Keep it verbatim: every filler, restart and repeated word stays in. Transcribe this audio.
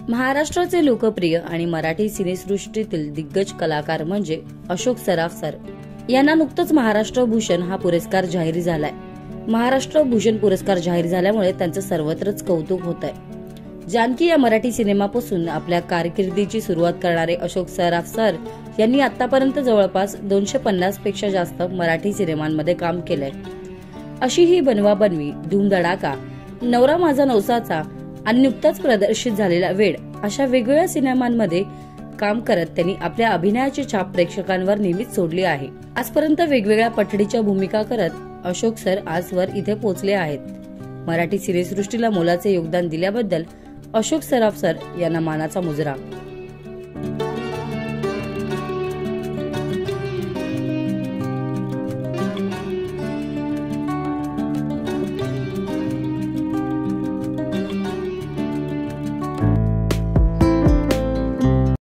महाराष्ट्राचे लोकप्रिय आणि मराठी सिनेसृष्टीतील दिग्गज कलाकार म्हणजे अशोक सराफ सर यांना नुकतंच महाराष्ट्र भूषण हा पुरस्कार जाहीर झालाय। महाराष्ट्र भूषण पुरस्कार जाहीर झाल्यामुळे त्यांचं सर्वत्रच कौतुक होत आहे। जानकी या मराठी सिनेमापासून आपल्या कारकिर्दीची सुरुवात करणारे अशोक सराफ सर यांनी आतापर्यंत जवळपास दोनशे पन्नास पेक्षा जास्त मराठी सिनेमांमध्ये काम केलंय। अशी ही बनवा बनवी, धूमधडाका, नवरा माझा नवसाचा आणि नुकताच प्रदर्शित झालेला वेड अशा वेगवेगळ्या सिनेमांमध्ये काम करत त्यांनी आपल्या अभिनयाची छाप प्रेक्षकांवर नेहमीच सोडली आहे। आजपर्यंत वेगवेगळ्या पठडीच्या भूमिका करत अशोक सर आजवर इथे पोहोचले आहेत। मराठी सिनेसृष्टीला मोलाचे योगदान दिल्याबद्दल अशोक सराफ सर यांना मानाचा मुजरा।